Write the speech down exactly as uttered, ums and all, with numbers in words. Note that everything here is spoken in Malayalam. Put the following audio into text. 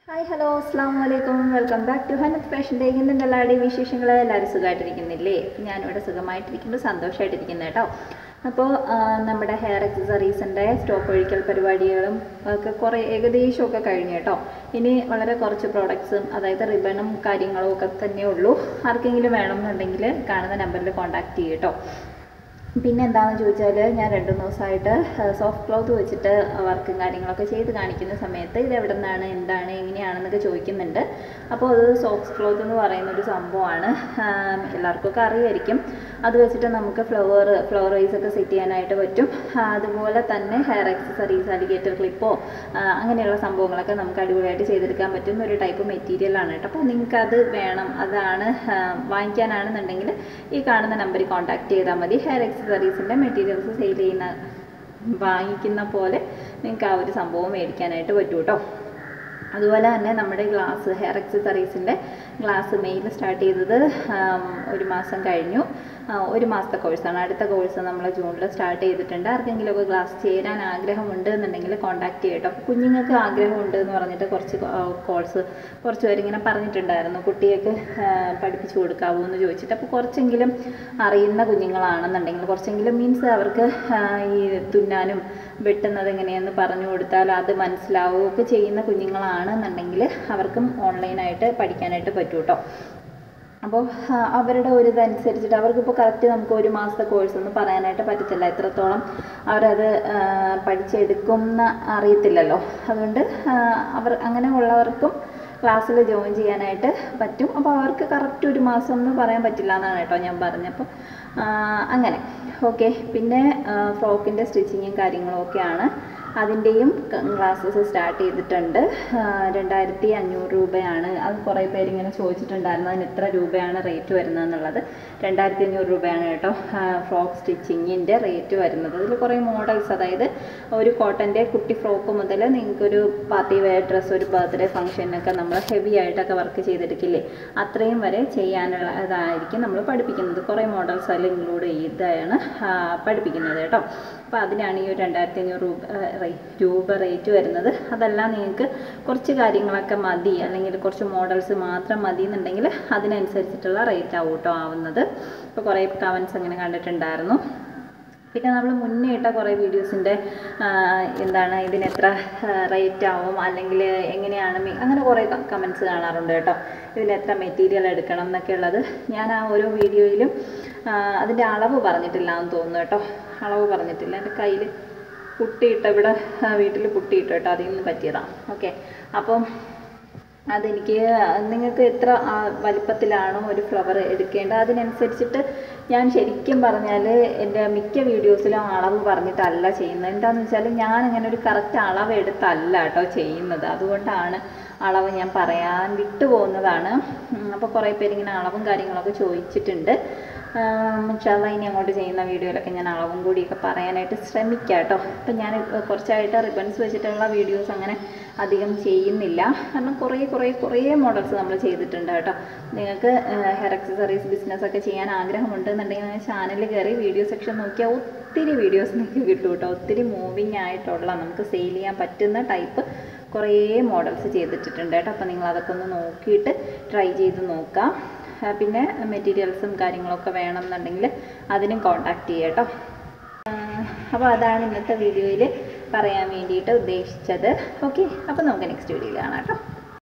ഹായ് ഹലോ അസ്സാം വലൈക്കും welcome back to Hanath fashion day. ഇന്ന് എല്ലാവരുടെയും വിശേഷങ്ങൾ എല്ലാവരും സുഖമായിട്ടിരിക്കുന്നില്ലേ? ഞാനിവിടെ സുഖമായിട്ടിരിക്കുന്നു, സന്തോഷമായിട്ടിരിക്കുന്നു കേട്ടോ. അപ്പോൾ നമ്മുടെ ഹെയർ അക്സസറീസിൻ്റെ സ്റ്റോക്ക് ഒഴിക്കൽ പരിപാടികളും ഒക്കെ കുറേ ഏകദേശമൊക്കെ കഴിഞ്ഞു കേട്ടോ. ഇനി വളരെ കുറച്ച് പ്രോഡക്ട്സും, അതായത് റിബണും കാര്യങ്ങളും ഒക്കെ തന്നെ ഉള്ളൂ. ആർക്കെങ്കിലും വേണമെന്നുണ്ടെങ്കിൽ കാണുന്ന നമ്പറിൽ കോൺടാക്ട് ചെയ്യും കേട്ടോ. പിന്നെ എന്താണെന്ന് ചോദിച്ചാൽ, ഞാൻ രണ്ട് ദിവസമായിട്ട് സോഫ്റ്റ് ക്ലോത്ത് വെച്ചിട്ട് വർക്കും കാര്യങ്ങളൊക്കെ ചെയ്ത് കാണിക്കുന്ന സമയത്ത് ഇത് എവിടെ നിന്നാണ്, എന്താണ്, എങ്ങനെയാണെന്നൊക്കെ ചോദിക്കുന്നുണ്ട്. അപ്പോൾ അത് സോഫ്റ്റ് ക്ലോത്ത് എന്ന് പറയുന്നൊരു സംഭവമാണ്, എല്ലാവർക്കൊക്കെ അറിയായിരിക്കും. അത് വെച്ചിട്ട് നമുക്ക് ഫ്ലവർ ഫ്ലവർ വൈസ് ഒക്കെ സെറ്റ് ചെയ്യാനായിട്ട് പറ്റും. അതുപോലെ തന്നെ ഹെയർ അക്സസറീസ്, അലിഗേറ്റർ ക്ലിപ്പോ അങ്ങനെയുള്ള സംഭവങ്ങളൊക്കെ നമുക്ക് അടിപൊളിയായിട്ട് ചെയ്തെടുക്കാൻ പറ്റുന്ന ഒരു ടൈപ്പ് മെറ്റീരിയലാണ് കേട്ടോ. അപ്പോൾ നിങ്ങൾക്കത് വേണം, അതാണ് വാങ്ങിക്കാനാണെന്നുണ്ടെങ്കിൽ ഈ കാണുന്ന നമ്പറിൽ കോൺടാക്ട് ചെയ്താൽ മതി. ഹെയർ അക്സസറീസിൻ്റെ മെറ്റീരിയൽസ് സെയിൽ ചെയ്യുന്ന വാങ്ങിക്കുന്ന പോലെ നിങ്ങൾക്ക് ആ ഒരു സംഭവം മേടിക്കാനായിട്ട് പറ്റും കേട്ടോ. അതുപോലെ തന്നെ നമ്മുടെ ഗ്ലാസ് ഹെയർ അക്സസറീസിൻ്റെ ഗ്ലാസ് മെയിൽ സ്റ്റാർട്ട് ചെയ്തത് ഒരു മാസം കഴിഞ്ഞു. ഒരു മാസത്തെ കോഴ്സാണ്. അടുത്ത കോഴ്സ് നമ്മൾ ജൂണിൽ സ്റ്റാർട്ട് ചെയ്തിട്ടുണ്ട്. ആർക്കെങ്കിലുമൊക്കെ ക്ലാസ് ചേരാൻ ആഗ്രഹമുണ്ട് എന്നുണ്ടെങ്കിൽ കോൺടാക്ട് ചെയ്യട്ടോ. അപ്പോൾ കുഞ്ഞുങ്ങൾക്ക് ആഗ്രഹമുണ്ട് എന്ന് പറഞ്ഞിട്ട് കുറച്ച് കോഴ്സ് കുറച്ച് പേരിങ്ങനെ പറഞ്ഞിട്ടുണ്ടായിരുന്നു, കുട്ടികൾക്ക് പഠിപ്പിച്ചു കൊടുക്കാവോ എന്ന് ചോദിച്ചിട്ട്. അപ്പോൾ കുറച്ചെങ്കിലും അറിയുന്ന കുഞ്ഞുങ്ങളാണെന്നുണ്ടെങ്കിൽ, കുറച്ചെങ്കിലും മീൻസ് അവർക്ക് ഈ തുന്നാനും വെട്ടുന്നത് എങ്ങനെയെന്ന് പറഞ്ഞു കൊടുത്താൽ അത് മനസ്സിലാവുകയൊക്കെ ചെയ്യുന്ന കുഞ്ഞുങ്ങളാണെന്നുണ്ടെങ്കിൽ അവർക്കും ഓൺലൈനായിട്ട് പഠിക്കാനായിട്ട് പറ്റും കേട്ടോ. അപ്പോൾ അവരുടെ ഒരു ഇതനുസരിച്ചിട്ട് അവർക്കിപ്പോൾ കറക്റ്റ് നമുക്ക് ഒരു മാസത്തെ കോഴ്സ് ഒന്നും പറയാനായിട്ട് പറ്റത്തില്ല, എത്രത്തോളം അവരത് പഠിച്ചെടുക്കുമെന്ന് അറിയത്തില്ലല്ലോ. അതുകൊണ്ട് അവർ അങ്ങനെ ഉള്ളവർക്കും ക്ലാസ്സിൽ ജോയിൻ ചെയ്യാനായിട്ട് പറ്റും. അപ്പോൾ അവർക്ക് കറക്റ്റ് ഒരു മാസം ഒന്നും പറയാൻ പറ്റില്ല എന്നാണ് കേട്ടോ ഞാൻ പറഞ്ഞപ്പോൾ. അങ്ങനെ ഓക്കെ. പിന്നെ ഫ്രോക്കിൻ്റെ സ്റ്റിച്ചിങ്ങും കാര്യങ്ങളും ഒക്കെയാണ്, അതിൻ്റെയും ക്ലാസ്സസ് സ്റ്റാർട്ട് ചെയ്തിട്ടുണ്ട്. രണ്ടായിരത്തി അഞ്ഞൂറ് രൂപയാണ്. അത് കുറേ പേരിങ്ങനെ ചോദിച്ചിട്ടുണ്ടായിരുന്നു അതിന് എത്ര രൂപയാണ് റേറ്റ് വരുന്നത് എന്നുള്ളത്. രണ്ടായിരത്തി അഞ്ഞൂറ് രൂപയാണ് കേട്ടോ ഫ്രോക്ക് സ്റ്റിച്ചിങ്ങിൻ്റെ റേറ്റ് വരുന്നത്. അതിൽ കുറേ മോഡൽസ്, അതായത് ഒരു കോട്ടൻ്റെ കുട്ടി ഫ്രോക്ക് മുതൽ നിങ്ങൾക്കൊരു പാർട്ടി വെയർ ഡ്രസ്സ്, ഒരു ബർത്ത്ഡേ ഫംഗ്ഷനൊക്കെ നമ്മൾ ഹെവി ആയിട്ടൊക്കെ വർക്ക് ചെയ്തെടുക്കില്ലേ, അത്രയും വരെ ചെയ്യാനുള്ളതായിരിക്കും നമ്മൾ പഠിപ്പിക്കുന്നത്. കുറേ മോഡൽസ് അതിൽ ഇൻക്ലൂഡ് ചെയ്താണ് പഠിപ്പിക്കുന്നത് കേട്ടോ. അപ്പോൾ അതിനാണ് ഈ ഒരു രണ്ടായിരത്തി അഞ്ഞൂറ് രൂപ രൂപ റേറ്റ് വരുന്നത്. അതല്ല നിങ്ങൾക്ക് കുറച്ച് കാര്യങ്ങളൊക്കെ മതി, അല്ലെങ്കിൽ കുറച്ച് മോഡൽസ് മാത്രം മതി എന്നുണ്ടെങ്കിൽ അതിനനുസരിച്ചിട്ടുള്ള റേറ്റ് ആവും കേട്ടോ ആവുന്നത്. ഇപ്പോൾ കുറേ കമൻസ് അങ്ങനെ കണ്ടിട്ടുണ്ടായിരുന്നു. പിന്നെ നമ്മൾ മുന്നേ ഇട്ട കുറേ വീഡിയോസിൻ്റെ എന്താണ് ഇതിന് എത്ര റേറ്റ് ആവും, അല്ലെങ്കിൽ എങ്ങനെയാണ്, അങ്ങനെ കുറേ കമൻസ് കാണാറുണ്ട് കേട്ടോ. ഇതിന് എത്ര മെറ്റീരിയൽ എടുക്കണം എന്നൊക്കെ ഉള്ളത്. ഞാൻ ആ ഓരോ വീഡിയോയിലും അതിൻ്റെ അളവ് പറഞ്ഞിട്ടില്ല എന്ന് തോന്നുന്നു കേട്ടോ. അളവ് പറഞ്ഞിട്ടില്ല. എൻ്റെ കയ്യിൽ പുട്ടിയിട്ട്, ഇവിടെ വീട്ടിൽ പുട്ടിയിട്ട് കേട്ടോ, അതിൽ നിന്ന് പറ്റിയതാണ്. ഓക്കെ. അപ്പം അതെനിക്ക് നിങ്ങൾക്ക് എത്ര വലിപ്പത്തിലാണോ ഒരു ഫ്ലവർ എടുക്കേണ്ടത് അതിനനുസരിച്ചിട്ട് ഞാൻ ശരിക്കും പറഞ്ഞാൽ എൻ്റെ മിക്ക വീഡിയോസിലും അളവ് പറഞ്ഞിട്ടല്ല ചെയ്യുന്നത്. എന്താണെന്ന് വെച്ചാൽ ഞാൻ അങ്ങനെ ഒരു കറക്റ്റ് അളവ് എടുത്തല്ല കേട്ടോ ചെയ്യുന്നത്. അതുകൊണ്ടാണ് അളവ് ഞാൻ പറയാൻ വിട്ടുപോകുന്നതാണ്. അപ്പോൾ കുറേ പേരിങ്ങനെ അളവും കാര്യങ്ങളൊക്കെ ചോദിച്ചിട്ടുണ്ട്. ഇൻഷാല്ലാ ഇനി അങ്ങോട്ട് ചെയ്യുന്ന വീഡിയോയിലൊക്കെ ഞാൻ അളവും കൂടിയൊക്കെ പറയാനായിട്ട് ശ്രമിക്കാം കേട്ടോ. ഇപ്പം ഞാൻ കുറച്ചായിട്ട് റിബൺസ് വെച്ചിട്ടുള്ള വീഡിയോസ് അങ്ങനെ അധികം ചെയ്യുന്നില്ല, കാരണം കുറേ കുറേ കുറേ മോഡൽസ് നമ്മൾ ചെയ്തിട്ടുണ്ട് കേട്ടോ. നിങ്ങൾക്ക് ഹെയർ അക്സസറീസ് ബിസിനസ്സൊക്കെ ചെയ്യാൻ ആഗ്രഹമുണ്ടെന്നുണ്ടെങ്കിൽ ചാനലിൽ കയറി വീഡിയോ സെക്ഷൻ നോക്കിയാൽ ഒത്തിരി വീഡിയോസ് നിങ്ങൾക്ക് കിട്ടും കേട്ടോ. ഒത്തിരി മൂവിങ് ആയിട്ടുള്ള നമുക്ക് സെയിൽ ചെയ്യാൻ പറ്റുന്ന ടൈപ്പ് കുറേ മോഡൽസ് ചെയ്തിട്ടുണ്ട് കേട്ടോ. അപ്പോൾ നിങ്ങൾ അതൊക്കെ ഒന്ന് നോക്കിയിട്ട് ട്രൈ ചെയ്ത് നോക്കാം. പിന്നെ മെറ്റീരിയൽസും കാര്യങ്ങളൊക്കെ വേണമെന്നുണ്ടെങ്കിൽ അതിനും കോൺടാക്ട് ചെയ്യാം കേട്ടോ. അപ്പോൾ അതാണ് ഇന്നത്തെ വീഡിയോയിൽ പറയാൻ വേണ്ടിയിട്ട് ഉദ്ദേശിച്ചത്. ഓക്കെ. അപ്പോൾ നമുക്ക് നെക്സ്റ്റ് വീഡിയോയിൽ കാണാം കേട്ടോ.